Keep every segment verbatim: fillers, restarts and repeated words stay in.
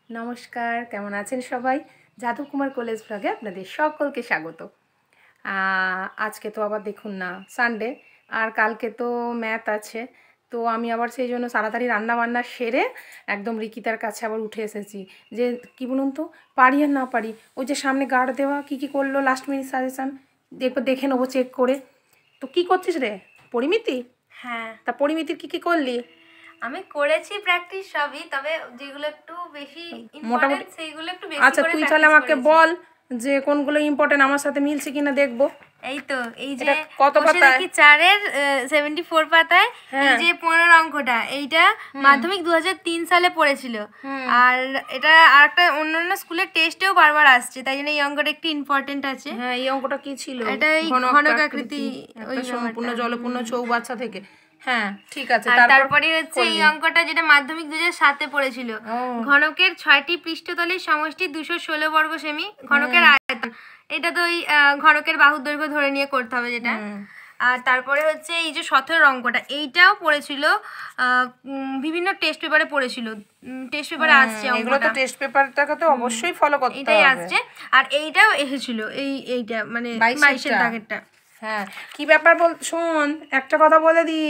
নমস্কার, কেমন আছেন সবাই? যাদব কুমার কলেজ ব্লগে আপনাদের সকলকে স্বাগত। আজকে তো আবার দেখুন না সানডে, আর কালকে তো ম্যাথ আছে, তো আমি আবার সেই জন্য তাড়াতাড়ি রান্না বান্না সেরে একদম রিকিতার কাছে আবার উঠে এসেছি যে কী বলুন তো, পারি আর না পারি। ওই যে সামনে গার্ড দেওয়া কী কী করলো লাস্ট মিনিট সাজেশান দেখো, দেখে নেবো চেক করে। তো কি করছিস রে? পরিমিতি? হ্যাঁ। তা পরিমিতির কী কী করলি? আমি করেছি প্র্যাকটিস সবই, তবে যেগুলো একটু বেশি মোটামুটি সেইগুলো একটু বেশি। আচ্ছা তুই তাহলে আমাকে বল যে কোনগুলো ইম্পর্টেন্ট, আমার সাথে মিলছে কিনা দেখবো। এই তো এই যে কত পাতায় কি চারের চৌষট্টি পাতায় এই যে পনেরো অঙ্কটা, এইটা মাধ্যমিক দু হাজার তিন সালে পড়েছিল, আর এটা আরেকটা অন্যান্য স্কুলের টেস্টেও বারবার আসছে, তাই জন্য এই অঙ্কটা একটু ইম্পর্টেন্ট আছে। হ্যাঁ, এই অঙ্কটা কি ছিল? এটা এই ঘনকাকৃতি ওই সম্পূর্ণ জলপূর্ণ চৌবাচ্চা থেকে। হ্যাঁ ঠিক আছে। তারপরে হচ্ছে এই অঙ্কটা যেটা মাধ্যমিক দু হাজার সাতে পড়েছিল, ঘনকের ছয়টি পৃষ্ঠতলের সমষ্টি দুশো ষোলো বর্গ সেমি, ঘনকের আয়তন, এটা তো ওই ঘনকের বাহুর দৈর্ঘ্য ধরে নিয়ে করতে হবে যেটা। আর তারপরে হচ্ছে এই যে সতেরো অঙ্কটা, এইটাও পড়েছিল, বিভিন্ন টেস্ট পেপারে পড়েছিল, টেস্ট পেপারে আসছে এগুলো তো, টেস্ট পেপারটাকে তো অবশ্যই ফলো করতে হবে, এটাই আসছে। আর এইটাও এসেছিল এই এইটা মানে বাইশের দাগেরটা। হ্যাঁ, কি ব্যাপার বল, শোন একটা কথা বলে দি।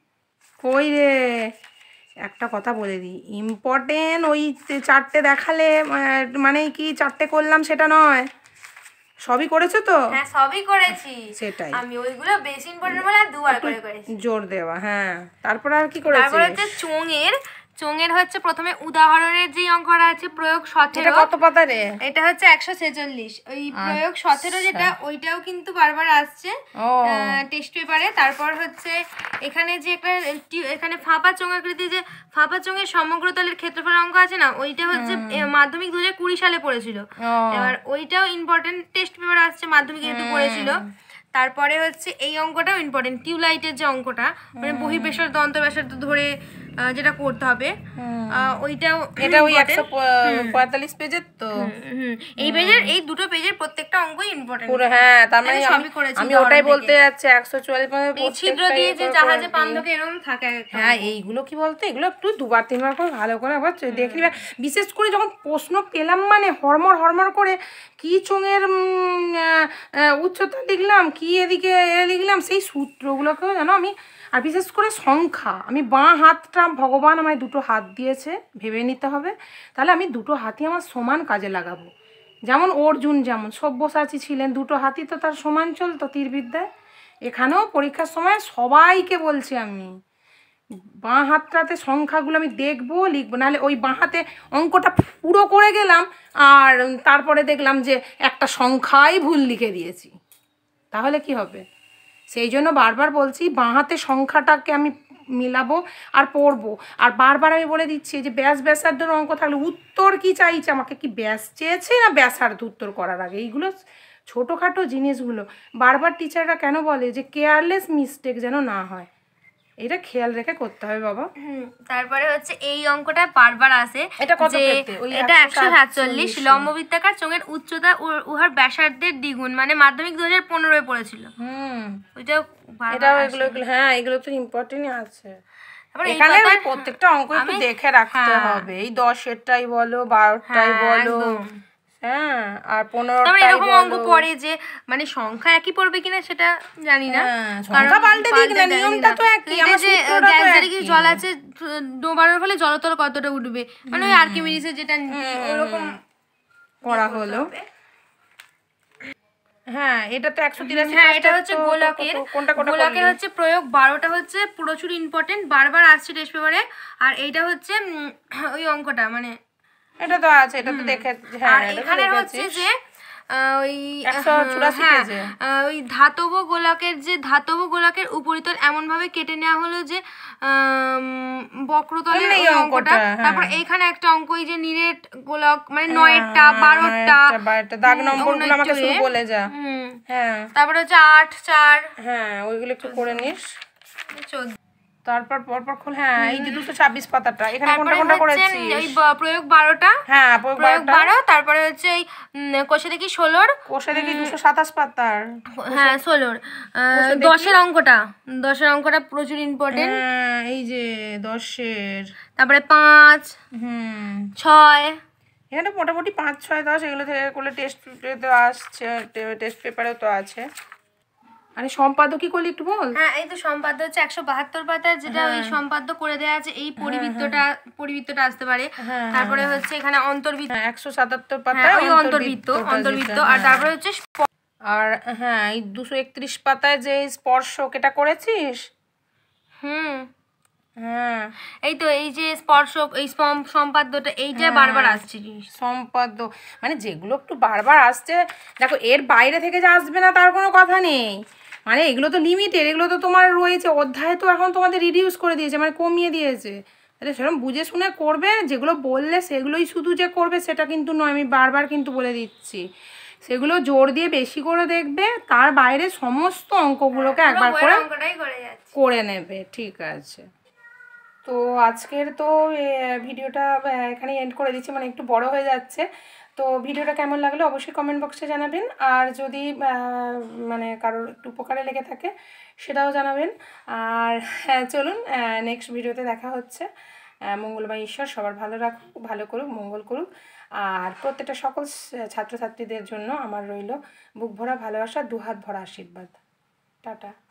কই রে, একটা কথা বলে দিই, ইম্পর্টেন্ট ওই চারটে দেখালে মানে কি চারটে করলাম সেটা নয়, সবই করেছো তো? হ্যাঁ সবই করেছি, সেটাই আমি ওইগুলো বেশি ইম্পর্টেন্ট বলে আর দুবার করে করেছি, জোর দেওয়া। হ্যাঁ, তারপর আর কি করেছিস? তারপর হচ্ছে চোঙের চোঙের হচ্ছে প্রথমে উদাহরণের যে অঙ্কটা আছে প্রয়োগ সতেরো, কত পাতা রে? এটা হচ্ছে একশো ছেচল্লিশ। ওই প্রয়োগ সতেরো যেটা, ওইটাও কিন্তু বারবার আসছে টেস্ট পেপারে। তারপর হচ্ছে এখানে যে একটা এখানে ফাঁপা চোঙাকৃতি, যে ফাঁপা চোঙের সমগ্র তলের ক্ষেত্রফল অঙ্ক আছে না, ওইটা হচ্ছে মাধ্যমিক দু হাজার কুড়ি সালে পড়েছিল, এবার ওইটাও ইম্পর্টেন্ট টেস্ট পেপার আসছে, মাধ্যমিক যেহেতু পড়েছিল। তারপরে হচ্ছে এই অঙ্কটাও ইম্পর্টেন্ট, টিউবলাইটের যে অঙ্কটা মানে বহিঃব্যাসার্ধ অন্তর্ব্যাসার্ধ ধরে যেটা করতে হবে, ওইটাও এটা ওই একশো পঁয়তাল্লিশ পেজের তো। এই পেজের এই দুটো পেজের প্রত্যেকটা অঙ্কই ইম্পর্টেন্ট পুরো। হ্যাঁ, তার মানে আমি ওটাই বলতে যাচ্ছি, একশো চুয়াল্লিশ ছিদ্র দিয়ে যে জাহাজে পান্ডকে এরকম থাকে। হ্যাঁ, এইগুলো কি বলতে, এগুলো একটু দুবার তিনবার করে ভালো করে আবার দেখে নিবা। বিশেষ করে যখন প্রশ্ন পেলাম মানে হরমর হরমর করে কি চোঙের উচ্চতা লিখলাম, কি এদিকে লিখলাম, সেই সূত্রগুলোকেও জানো আমি। আর বিশেষ করে সংখ্যা, আমি বাঁ হাতটা ভগবান আমায় দুটো হাত দিয়েছে, ভেবে নিতে হবে, তাহলে আমি দুটো হাতই আমার সমান কাজে লাগাবো। যেমন অর্জুন যেমন সব্যসাচী ছিলেন, দুটো হাতই তো তার সমান চলতো তীরবিদ্যায়। এখানেও পরীক্ষার সময় সবাইকে বলছি আমি, বাঁ হাতটাতে সংখ্যাগুলো আমি দেখবো, লিখবো, নাহলে ওই বাঁ হাতে অঙ্কটা পুরো করে গেলাম আর তারপরে দেখলাম যে একটা সংখ্যাই ভুল লিখে দিয়েছি, তাহলে কি হবে? সেই জন্য বারবার বলছি, বাঁ হাতে সংখ্যাটাকে আমি মিলাবো আর পড়বো। আর বারবার আমি বলে দিচ্ছি যে ব্যাস ব্যাসার্ধের অঙ্ক থাকলে উত্তর কি চাইছে, আমাকে কি ব্যাস চেয়েছে না ব্যাসার্ধ উত্তর করার আগে, এইগুলো ছোটোখাটো জিনিসগুলো বারবার টিচাররা কেন বলে যে কেয়ারলেস মিস্টেক যেন না হয়, এটা খেয়াল রেখে করতে হবে বাবা। তারপরে হচ্ছে এই অঙ্কটা বারবার আসে, এটা কত পেতে? এটা একশো সাতচল্লিশ। লম্ববৃত্তাকার চোঙের উচ্চতা উহার ব্যাসার্ধের দ্বিগুণ, মানে মাধ্যমিক দু হাজার পনেরোয় পড়েছিল। হুম, ওইটাও এটাও এগুলো হ্যাঁ এগুলো তো ইম্পর্টেন্টই আছে। এখানে প্রত্যেকটা অঙ্ক একটু দেখে রাখতে হবে, এই দশেরটাই বলো, বারোটাই বলো, হ্যাঁ, আর পনেরোটাই এরকম অঙ্ক পড়ে যে মানে সংখ্যা একই পড়বে কিনা সেটা জানি না, সংখ্যা পাল্টে দিক না, নিয়মটা তো একই। আমার সূত্রটা তো একই, জল আছে ডোবানোর ফলে জলতল কতটা উঠবে, মানে ওই আর্কিমিডিসের যেটা ওরকম করা হলো। হ্যাঁ, এটা তো একশো তিরাশি। হ্যাঁ, এটা হচ্ছে গোলকের গোলকের হচ্ছে প্রয়োগ বারোটা হচ্ছে প্রচুর ইম্পর্টেন্ট, বারবার আসছে টেস্ট পেপারে। আর এইটা হচ্ছে ওই অঙ্কটা মানে এটা তো আছে, এটা তো দেখে। আর এখানে হচ্ছে যে ওই ওই ধাতব গোলকের যে ধাতব গোলকের উপরিতল এমন ভাবে কেটে নেওয়া হলো যে বক্রতলের এই অঙ্কটা। তারপর এইখানে একটা অঙ্ক, এই যে নিরেট গোলক মানে নয়টা বারোটা দাগ নম্বরগুলো আমাকে শুধু বলে যা। হ্যাঁ, তারপর হচ্ছে আট চার, হ্যাঁ ওইগুলো একটু করে নিস। চোদ্দ, তারপর পরপর খোল। হ্যাঁ, এই যে দুশো ছাব্বিশ পাতাটা, এখানে কোনটা কোনটা করেছিস? ওই প্রয়োগ বারোটা। হ্যাঁ, প্রয়োগ বারো। তারপরে হচ্ছে এই কোষে দেখি ষোলোর, কোষে দেখি দুশো সাতাশ পাতার, হ্যাঁ ষোলোর দশের অঙ্কটা, দশের অঙ্কটা প্রচুর ইম্পর্টেন্ট। এই যে দশের, তারপরে পাঁচ, হুম ছয়, এখানে মোটামুটি পাঁচ ছয় দশ এগুলো থেকে করলে টেস্ট তো আসছে, টেস্ট পেপারেও তো আছে। আরে সম্পাদক কি করলি একটু বল। হ্যাঁ এই তো সম্পাদ্য হচ্ছে একশো বাহাত্তর পাতার, যেটা ওই সম্পাদ্য করে দেওয়া আছে, এই পরিবৃত্তটা পরিবৃত্তটা আসতে পারে। তারপরে হচ্ছে এখানে অন্তর্বৃত্ত একশো সাতাত্তর পাতা ওই অন্তর্বৃত্ত অন্তর্বৃত্ত আর তারপরে হচ্ছে আর হ্যাঁ এই দুশো একত্রিশ পাতায় যে স্পর্শক এটা করেছিস? হুম হ্যাঁ এই তো এই যে স্পর্শ এই সম্পাদ্যটা এইটা বারবার আসছে সম্পাদ্য মানে যেগুলো একটু বারবার আসছে, দেখো এর বাইরে থেকে যে আসবে না তার কোনো কথা নেই, মানে এগুলো তো লিমিটেড, এগুলো তো তোমার রয়েছে অধ্যায়, তো এখন তোমাদের রিডিউস করে দিয়েছে মানে কমিয়ে দিয়েছে। তাহলে সেরকম বুঝে শুনে করবে, যেগুলো বললে সেগুলোই শুধু যে করবে সেটা কিন্তু নয়, আমি বারবার কিন্তু বলে দিচ্ছি, সেগুলো জোর দিয়ে বেশি করে দেখবে, তার বাইরে সমস্ত অঙ্কগুলোকে একবার করে করে নেবে। ঠিক আছে, তো আজকের তো ভিডিওটা এখানে এন্ড করে দিচ্ছি, মানে একটু বড় হয়ে যাচ্ছে। তো ভিডিওটা কেমন লাগলো অবশ্যই কমেন্ট বক্সে জানাবেন, আর যদি মানে কারোর একটু উপকারে লেগে থাকে সেটাও জানাবেন। আর হ্যাঁ চলুন নেক্সট ভিডিওতে দেখা হচ্ছে। মঙ্গলময় ঈশ্বর সবার ভালো রাখুক, ভালো করুক, মঙ্গল করুক, আর প্রত্যেকটা সকল ছাত্রছাত্রীদের জন্য আমার রইল বুক ভরা ভালোবাসা, দুহাত ভরা আশীর্বাদ। টাটা।